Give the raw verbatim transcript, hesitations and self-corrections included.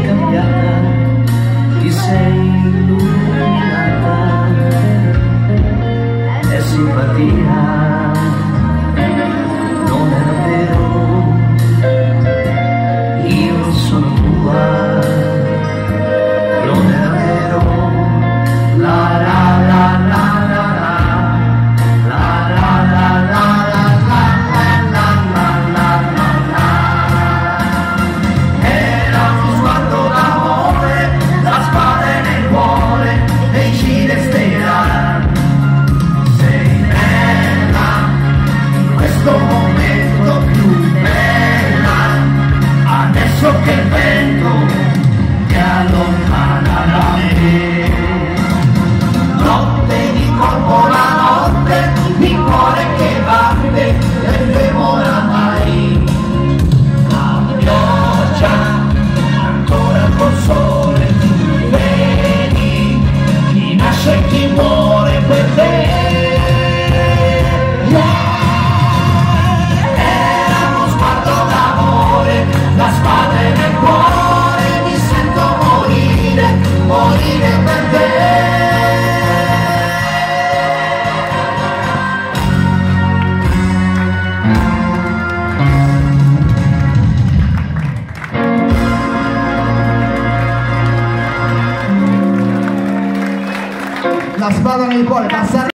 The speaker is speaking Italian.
cambiata, ti sei illuminata, è simpatia, non era vero, io sono tua, non era vero, la la la la la la, la la la la la la la la la la la. Era uno sguardo d'amore, la spada nel cuore e ci resterà. Sei bella, in questo momento più bella, adesso che il vento ti allontana da me. Notte di colpo la notte, il cuore che batte e fermo oramai. La pioggia, ancora col sole, tu vedi chi nasce e chi muore per te. Era uno sguardo d'amore, la spada è nel cuore, mi sento morire, morire per te. La spada nel cuore, passare